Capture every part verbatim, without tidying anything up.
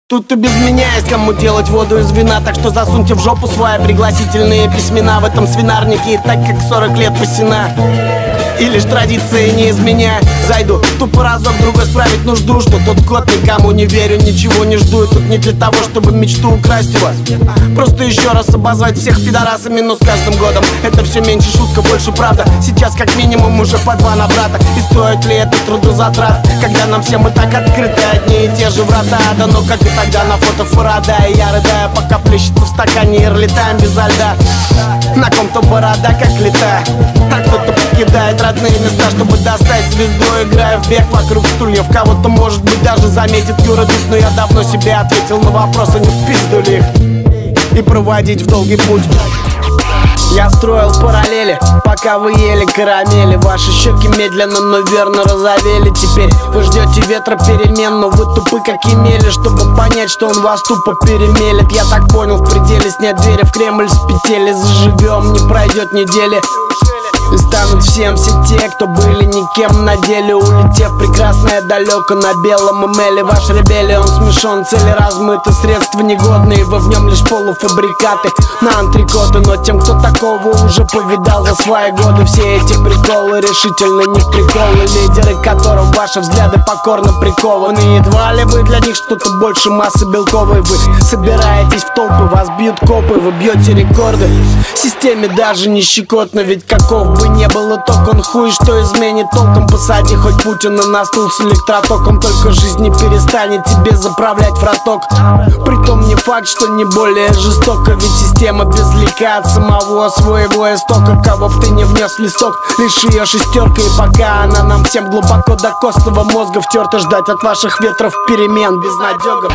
Тут и без меня есть кому делать воду из вина. Так что засуньте в жопу свои пригласительные письмена. В этом свинарнике и так как сорок лет пасена. И лишь традиции не изменяя, зайду тупо разок другой справить нужду. Что тот год никому не верю, ничего не жду. И тут не для того, чтобы мечту украсть у вас. Просто еще раз обозвать всех пидорасами. Но с каждым годом это все меньше шутка, больше правда. Сейчас как минимум уже по два на брата. И стоит ли это трудозатрат, когда нам всем и так открыты одни и те же врата? Да ну как и тогда на фото Фарадая. Я рыдаю, пока плещется в стакане и летаем без льда. На ком-то борода как летая, а кто-то покидает родные места, чтобы достать звезду, играя в бег вокруг стульев. Кого-то, может быть, даже заметит Юра Дудь. Но я давно себе ответил на вопрос, а не в пизду ли их и проводить в долгий путь. Я строил параллели, пока вы ели карамели. Ваши щеки медленно, но верно розовели. Теперь вы ждете ветра перемен, но вы тупы как Емеля, чтобы понять, что он вас тупо перемелет. Я так понял, в пределе снять двери в Кремль с петели. Заживем, не пройдет недели, и станут всем все те, кто были никем на деле, улетев прекрасное далеко на белом эмейле. Ваш ребелион смешон, цели размыты, средства негодные, вы в нем лишь полуфабрикаты на антрикоты. Но тем, кто такого уже повидал за свои годы, все эти приколы решительно не приколы. Лидеры, которым ваши взгляды покорно прикованы, едва ли вы для них что-то больше массы белковой. Вы собираетесь в толпы, вас бьют копы, вы бьете рекорды. Системе даже не щекотно, ведь каков бы не был итог, он хуй что изменит толком. Посади хоть Путина на стул с электротоком, только жизнь не перестанет тебе заправлять в роток. Притом не факт, что не более жестоко, ведь система безлика от самого своего истока. Кого б ты не внес в листок, лишь ее шестерка. И пока она нам всем глубоко до костного мозга втерта, ждать от ваших ветров перемен безнадега.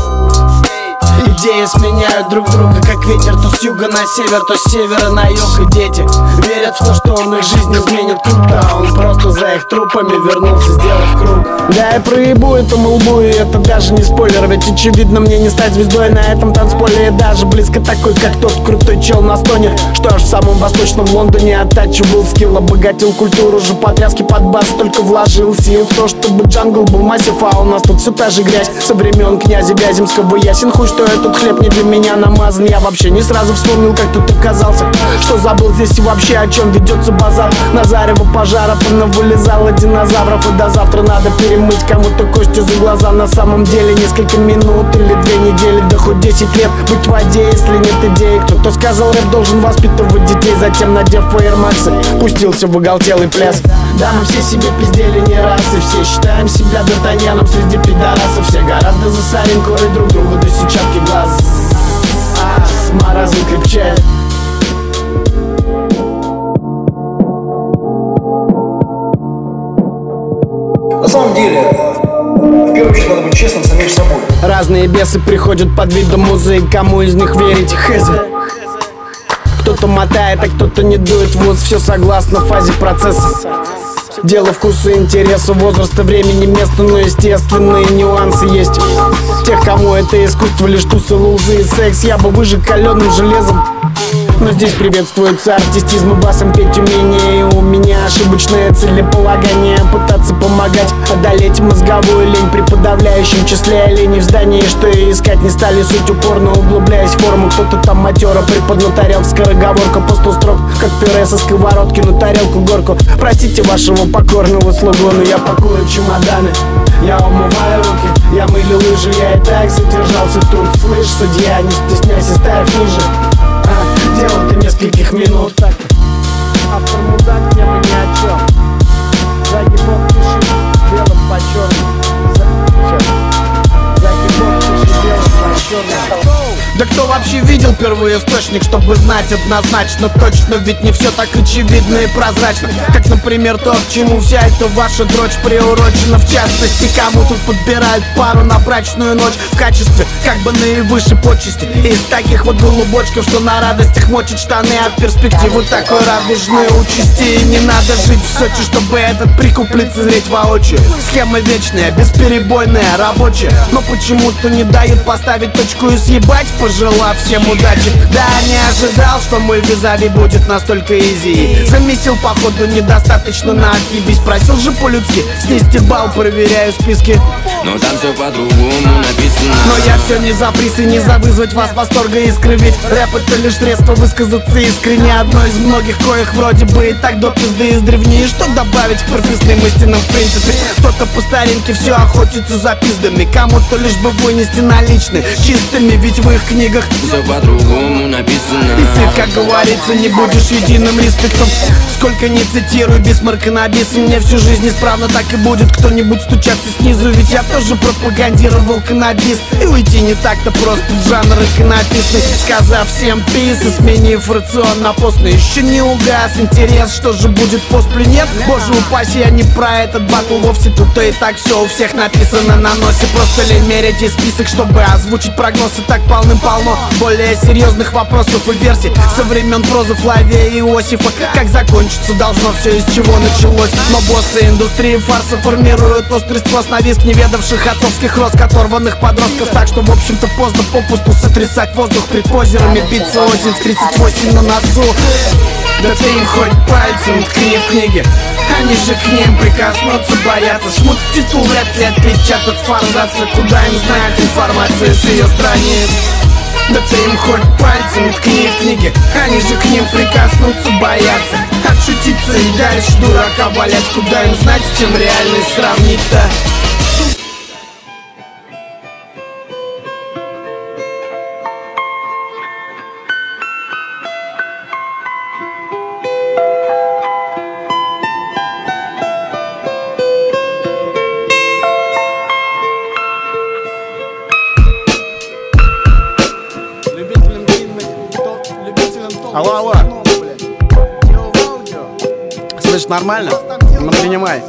Идеи сменяют друг друга, как ветер, то с юга на север, то с севера на юг. И дети верят в то, что он их жизнь изменит круто, а он просто за их трупами вернулся, сделав круг. Да, я проебу этому лбу, и это даже не спойлер, ведь очевидно мне не стать звездой на этом танцполе. И даже близко такой, как тот крутой чел на стоне, что аж в самом восточном Лондоне оттачивал скилл, обогатил культуру же потряски под бас, только вложил сил в то, чтобы джангл был массив. А у нас тут все та же грязь со времен князя Вяземского. Ясен хуй, что этот хлеб не для меня намазан. Я вообще не сразу вспомнил, как тут оказался, что забыл здесь и вообще о чем ведется базар. На зарево пожара понавылезало динозавров, и до завтра надо перемыть кому-то кости за глаза. На самом деле несколько минут или две недели, да хоть десять лет быть в воде, если нет идеи. Кто-то сказал, рэп должен воспитывать детей, затем, надев фаермаксы, пустился в оголтелый пляс. Да, мы все себе пиздели не раз, и все считаем себя Д'Артаньяном среди пидорасов. Все гораздо за соринкой друг другу до сетчатки глаз. А, маразм крепчает. На самом деле, в первую очередь надо быть честным с самим собой. Разные бесы приходят под видом музыки, кому из них верить? Хз. Кто-то мотает, а кто-то не дует в ус. Все согласно фазе процесса. Дело вкуса, интереса, возраста, времени, места, но естественные нюансы есть. Тех, кому это искусство лишь тусы, лузы и секс, я бы выжег каленым железом. Но здесь приветствуется артистизм и басом петь умение. И у меня ошибочное целеполагание пытаться помогать одолеть мозговую лень при подавляющем числе оленей в здании. Что и искать не стали суть, упорно углубляясь в форму. Кто-то там матера преподнатарел, скороговорка по сто строк, как пюре со сковородки на тарелку горку. Простите вашего покорного слугу, но я пакую чемоданы, я умываю руки, я мылю лыжи, я и так задержался тут. Слышь, судья, не стесняйся, ставь ниже. А, дело до нескольких минут. Так, автор мудак, тема ни о чем. Загибок пиши белым по черному. Загибок пиши белым по черному. Да кто вообще видел первоисточник, чтобы знать однозначно точно? Ведь не все так очевидно и прозрачно, как, например, то, к чему вся эта ваша дрочь приурочена. В частности, кому тут подбирают пару на брачную ночь в качестве как бы наивысшей почести. Из таких вот голубочков, что на радостях мочат штаны от перспективы такой радужной участи. И не надо жить в Сочи, чтобы этот прикуп лицезреть воочию. Схема вечная, бесперебойная, рабочая, но почему-то не дает поставить точку и съебать, пожелав всем удачи. Да, не ожидал, что мой визави будет настолько изи. Замесил, походу, недостаточно на отъебись. Просил же по-людски снести балл, проверяю списки. Но там все по-другому написано. Но я все не за приз и не за вызвать вас восторга и искривить. Рэп это лишь средство высказаться искренне, одно из многих, коих вроде бы и так до пизды издревнее. Что добавить к прописным истинам в принципе? Кто-то по старинке все охотится за пиздами, кому-то лишь бы вынести наличные чистыми, ведь в их книгах все по-другому написано. И ты, как говорится, не будешь единым респектом. Сколько не цитирую Бисмарка на бис, мне всю жизнь исправно так и будет кто-нибудь стучаться снизу, ведь я тоже пропагандировал каннабис. И уйти не так-то просто в жанр иконописный, сказав всем пис и сменив рацион на постный. Еще не угас интерес, что же будет после, нет? Боже упаси, я не про этот батл вовсе, тут-то и так все у всех написано на носе. Просто лень мерить и список, чтобы озвучить прогнозы, так полным-полно более серьезных вопросов и версий со времен прозы Флавия и Иосифа. Как закончится должно все, из чего началось. Но боссы индустрии фарса формируют острый спрос на виск неведавших отцовских роз, оторванных подростков. Так что в общем-то поздно попусту сотрясать воздух пред позерами, биться осень в тридцать восемь на носу. Да ты им хоть пальцем ткни в книге, они же к ним прикоснуться боятся. Шмут титул вряд ли отпечатат форзаться, куда им знать информацию с ее страниц. Да ты им хоть пальцем ткни в книге, они же к ним прикоснуться боятся. Отшутиться и дальше дурака валять, куда им знать, с чем реальность сравнить-то. Алло, алло. Слышь, нормально? Ну, принимай.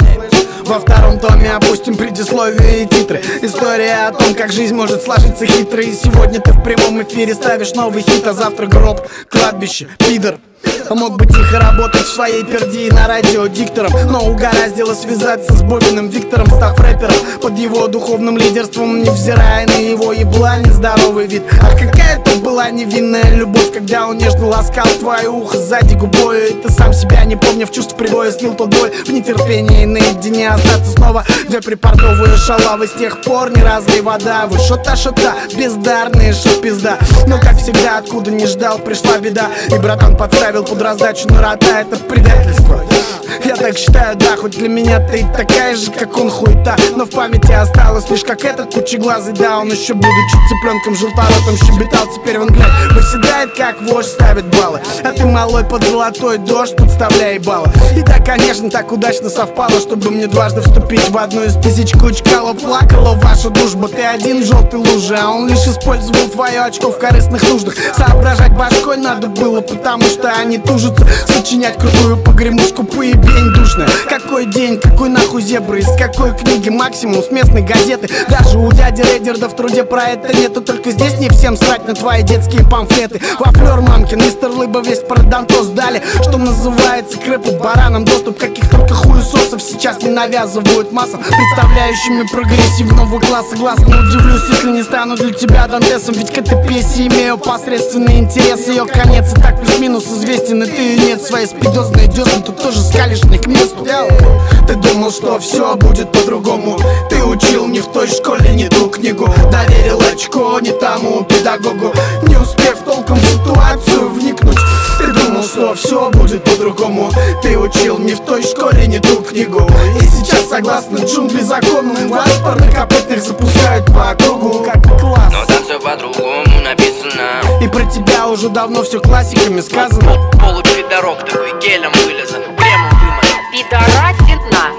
Во втором томе опустим предисловие и титры. История о том, как жизнь может сложиться хитро. И сегодня ты в прямом эфире ставишь новый хит, а завтра гроб, кладбище, пидор. Мог бы тихо работать в своей пердии на радио диктором, но угораздило связаться с Бобиным Виктором, став рэпером под его духовным лидерством, невзирая на его ебла нездоровый вид. Ах, какая это была невинная любовь, когда он нежно ласкал твое ухо сзади губою, и ты сам себя, не помня в чувств прибоя, снил тот боль в нетерпении наедине остаться снова. Две припортовые шалавы, с тех пор не разлей вода. Вы шота-шота, бездарные шо пизда. Но как всегда, откуда не ждал, пришла беда, и братан подставил под раздачу на рота, это предательство. Я так считаю, да, хоть для меня ты такая же, как он, хуета. Но в памяти осталось лишь как этот кучеглазый, да, он еще будучи цыпленком желторотом щебетал. Теперь он, глядь, выседает как вождь, ставит баллы, а ты малой под золотой дождь подставляй баллы. И да, конечно, так удачно совпало, чтобы мне дважды вступить в одну из тысяч кучкало. Плакала ваша дружба, ты один в желтой луже, а он лишь использовал твое очко в корыстных нуждах. Соображать башкой надо было, потому что они тужатся сочинять крутую погремушку, поебень душная. Какой день, какой нахуй зебры, из какой книги, максимум с местной газеты. Даже у дяди Редерда в труде про это нету, только здесь не всем срать на твои детские памфлеты. Во флёр мамкин, мистер Лыба весь про Дантос дали, что называется, к рэпу баранам доступ, каких только хуесосов сейчас не навязывают массам, представляющими прогрессивного класса. Глаз не удивлюсь, если не стану для тебя Дантесом, ведь к этой песне имею посредственный интерес. Ее конец и так плюс-минус известен, и ты нет своей спидозной дёсны, тут тоже скалишь не к месту. Ты думал, что все будет по-другому, ты учил не в той школе, не ту книгу, доверил очко не тому педагогу, не успев толком в ситуацию вникнуть. Ты думал, что все будет по-другому, ты учил не в той школе, не ту книгу. И сейчас, согласно джунгли законам, вас парнокопытных запускают по кругу, как класс. Но там все по-другому написано, и про тебя уже давно все классиками сказано. Полупидорок такой, гелем вылезан, кремом вымазан. Пидорасина.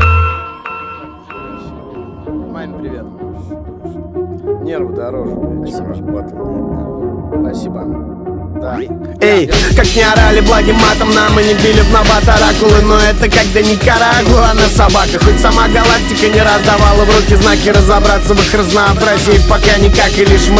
Майн, привет. Нервы дороже, блядь, чем ваш батл. Спасибо. Да. Эй, как не орали благим матом, нам и не били в набат оракулы, но это когда Никарагуа на собаках. Хоть сама галактика не раздавала в руки знаки разобраться в их разнообразии, пока никак и лишь мрак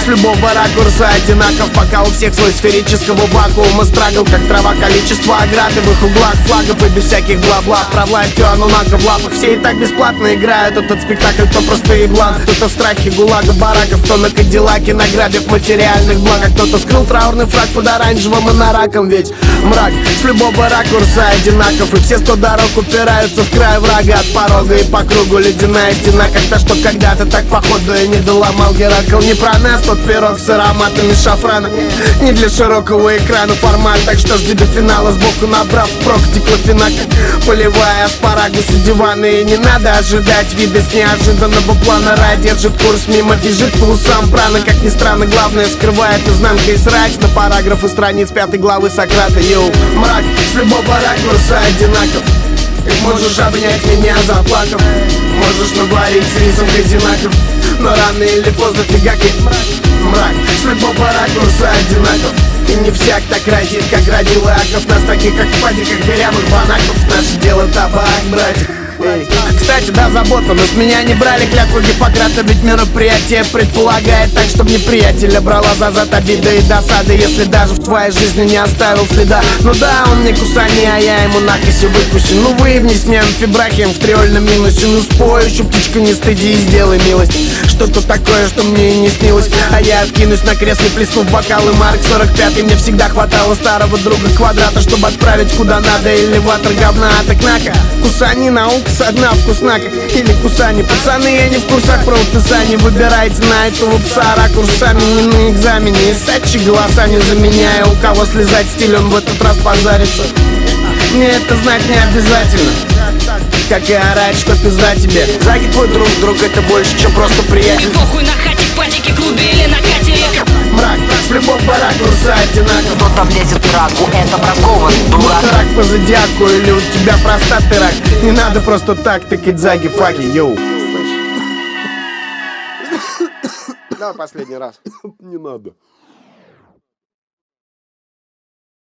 с любого ракурса одинаков, пока у всех свой сферического вакуума страгл, как трава, количество ограды в их углах, флагов и без всяких бла-бла. Про властью анунака в лапах, все и так бесплатно играют этот спектакль, кто просто еблан, кто-то в страхе гулага бараков, кто на кадиллаке, награбив материальных благ, а кто-то скрыл траурный фраг под оранжевым инораком. Ведь мрак с любого ракурса одинаков, и все сто дорог упираются в край врага, от порога и по кругу ледяная стена, как то, что когда-то так походу и не доломал Геракл. Не про нас тот пирог с ароматами шафрана, не для широкого экрана формат, так что жди до финала, сбоку набрав прок диклофена, как поливая аспарагус и диваны. И не надо ожидать вида с неожиданного плана, рай держит курс мимо, бежит по усам прана. Как ни странно, главное скрывает изнанка и срач на параграфы страниц пятой главы Сократа. Йоу, мрак с любого ракурса одинаков, как можешь обнять меня заплакав, можешь наварить с рисом казинаков, но рано или поздно фигакает мрак. Мрак с любого ракурса одинаков, и не всяк так родит, как родил Иаков. Нас таких, как в падиках дырявых банаков, наше дело табак, братья. Эй. Кстати, да, забота, но с меня не брали клятву Гиппократа, ведь мероприятие предполагает так, чтобы неприятеля брала за зад обида и досады, если даже в твоей жизни не оставил следа. Ну да, он не кусани, а я ему накоси выпущу. Ну выебнись мне амфибрахием в триольном минусе, ну спой еще, птичку, не стыди и сделай милость. Что-то такое, что мне и не снилось, а я откинусь на кресле, плеснув бокалы. Марк сорок пятый, мне всегда хватало старого друга Квадрата, чтобы отправить куда надо, элеватор говна. А так на-ка, кусани, наука со дна вкусна, как или кусани. Пацаны, я не в курсах про утесание, выбирайте на этого пса ракурсами, не на экзамене. И сачи голосами заменяя, у кого слезать стиль, он в этот раз позарится. Мне это знать не обязательно, как и орать, что пизда тебе. Заги твой друг, друг это больше, чем просто приятель. Похуй на хате, в падике, клубе или на катере. Мрак с любого ракурса одинаков. Кто там лезет в раку, это бракованный дурак. Будто рак по зодиаку или у тебя простатный рак. Не надо просто так тыкать заги, факи, йоу. Давай последний раз. Не надо.